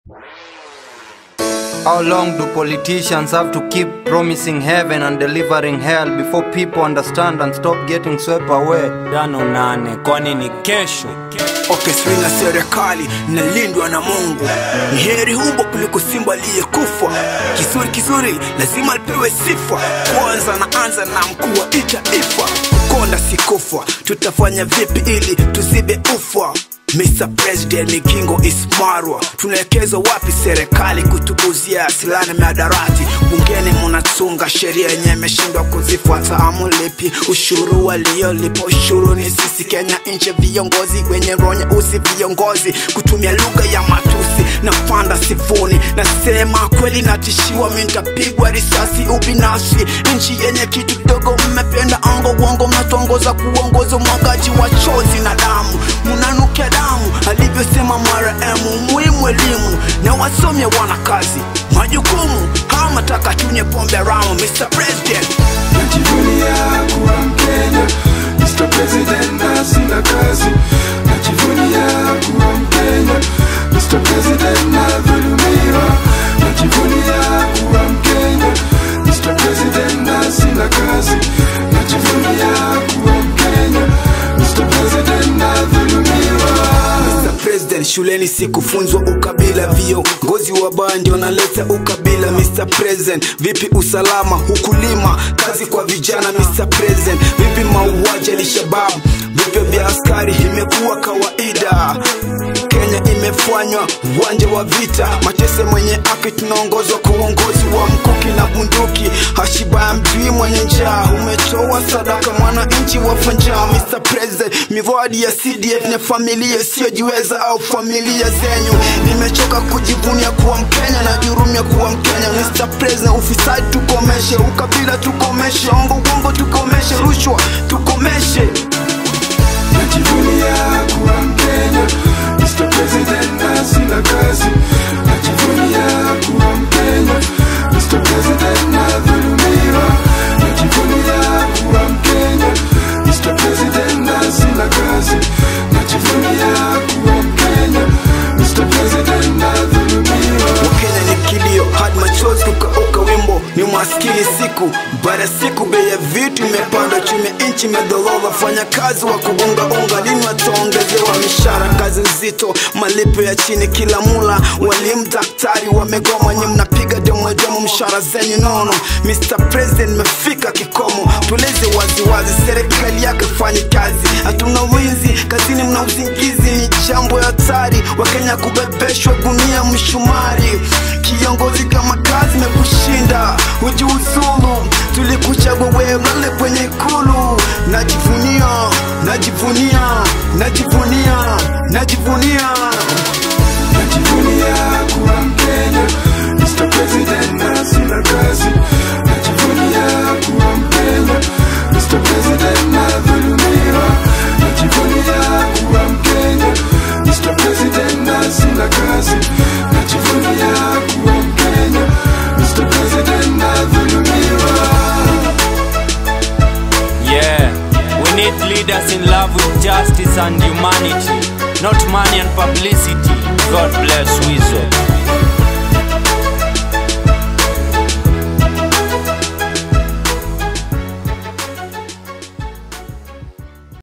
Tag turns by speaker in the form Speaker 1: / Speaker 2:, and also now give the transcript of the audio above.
Speaker 1: How long do politicians have to keep promising heaven and delivering hell before people understand and stop getting swept away?
Speaker 2: Tano nane, kwani ni kesho.
Speaker 3: Okay, swinga serikali nalindwa na Mungu. Ni heri humbo kuliko simba aliyekufa. Kizuri lazima lipewe sifa. Kwanza naanza na mkuu wa taifa. Konda sikufa, tutafanya vipi ili tuzibe ufa? Mr. President Mikingo Ismarwa, tunaelekeza wapi serikali kutuguzia silana miadarati? Bungeni munatunga sheria yenye imeshindwa kuzifuata. Amulipi ushuru waliolipa ushuru ni sisi Kenya, nchi viongozi wenye roho usi viongozi kutumia lugha ya matusi na panda sifoni. Nasema kweli natishiwa, mimi nitapigwa risasi ubinafsi. Nchi yenye kitu kidogo mmependa ango uongo, mnatongoza kuongoza mwagaji wa chozi na damu. Munanukia damu alivyosema marehemu. Muhimu elimu na wasomye wana kazi majukumu. Hawa mataka tunye pombe ramu. Mr. President,
Speaker 4: najivunia kuwa Mkenya. Mr. President, na sina kazi. Najivunia kuwa Mkenya. Mr. President, na dhulumiwa. Najivunia kuwa Mkenya. Mr. President, na sina kazi. Najivunia kuwa Mkenya. Mr. President, na dhulumiwa.
Speaker 3: President, shuleni sikufunzwa ukabila, viongozi wa bandi wanaleta ukabila. Mr. President, vipi usalama ukulima, kazi kwa vijana? Mr. President, vipi mauaji ya shababu, vipi vya askari? Imekuwa kawaida, Kenya imefanywa uwanja wa vita. Matese mwenye haki, tunaongozwa kwa uongozi wa mkuki na bunduki. Hashiba mjui mwenye njaa, umetoa sadaka mwananchi wafanjaa. Mr. President, mivadi ya CDF na familia siojiweza au familia zenyu. Nimechoka kujivunia kuwa Mkenya na jurumia kuwa Mkenya. Mr. President, ufisadi tukomeshe, ukabila tukomeshe, ongo tukomeshe, rushwa tukomeshe.
Speaker 4: Najivunia kuwa Mkenya. Mr. President, na sina kazi. Najivunia kuwa Mkenya. Mr. President, na dhulumiwa. Najivunia kuwa Mkenya. Mr. President, na sina kazi. Najivunia kuwa Mkenya. Mr. President, na dhulumiwa.
Speaker 3: Wakenya ni kilio hadi machozi kukauka, wimbo ni maskini siku baada siku. Bei ya vitu imepanda, chumi inchi medolova. Fanya kazi wa kuunga lini wataongezewa mishara? Kazi nzito, malipo ya chini kila mula. Walimu, daktari wamegoma, nye mnapiga demo, mshara zenyu nono. Mr. President, mefika kikomo, tuleze waziwazi, serikali yake fanyi kazi. Hatuna wizi, kazini mna uzingizi, ni jambo ya hatari. Wakenya kubebeshwa gunia mshumari. Kiongozi kama kazi mekushinda, ujiuzulu. Tulikuchagua wewe lale kwenye ikulu. Najivunia
Speaker 4: kuwa Mkenya. Mr. President, na sina kazi. Najivunia kuwa Mkenya. Mr. President, na dhulumiwa. Najivunia kuwa Mkenya. Mr. President, na sina kazi. Najivunia kuwa Mkenya. Mr. President, na dhulumiwa.
Speaker 2: Yeah, we need leaders in love with justice and humanity, not money and publicity. God bless WIZZO.